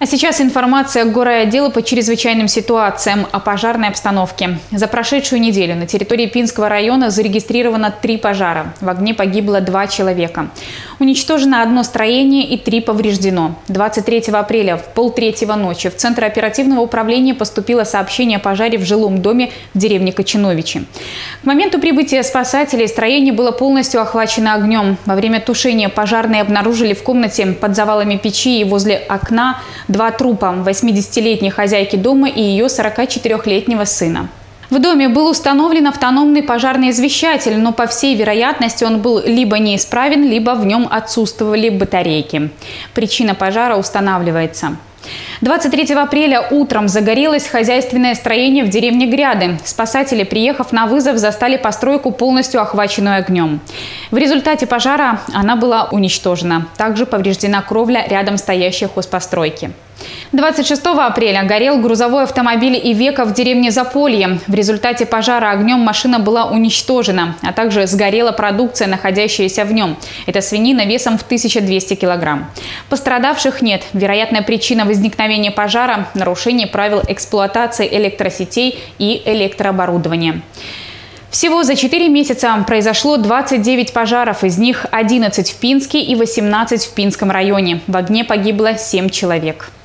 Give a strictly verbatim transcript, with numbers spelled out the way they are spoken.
А сейчас информация городотдела по чрезвычайным ситуациям о пожарной обстановке. За прошедшую неделю на территории Пинского района зарегистрировано три пожара. В огне погибло два человека. Уничтожено одно строение и три повреждено. двадцать третьего апреля в полтретьего ночи в Центр оперативного управления поступило сообщение о пожаре в жилом доме в деревне Кочиновичи. К моменту прибытия спасателей строение было полностью охвачено огнем. Во время тушения пожарные обнаружили в комнате под завалами печи и возле окна два трупа – восьмидесятилетней хозяйки дома и ее сорокачетырёхлетнего сына. В доме был установлен автономный пожарный извещатель, но по всей вероятности он был либо неисправен, либо в нем отсутствовали батарейки. Причина пожара устанавливается. двадцать третьего апреля утром загорелось хозяйственное строение в деревне Гряды. Спасатели, приехав на вызов, застали постройку полностью охваченную огнем. В результате пожара она была уничтожена. Также повреждена кровля рядом стоящей хозпостройки. двадцать шестого апреля горел грузовой автомобиль «Ивеко» в деревне Заполье. В результате пожара огнем машина была уничтожена, а также сгорела продукция, находящаяся в нем. Это свинина весом в тысячу двести килограмм. Пострадавших нет. Вероятная причина возникновения пожара – нарушение правил эксплуатации электросетей и электрооборудования. Всего за четыре месяца произошло двадцать девять пожаров, из них одиннадцать в Пинске и восемнадцать в Пинском районе. В огне погибло семь человек.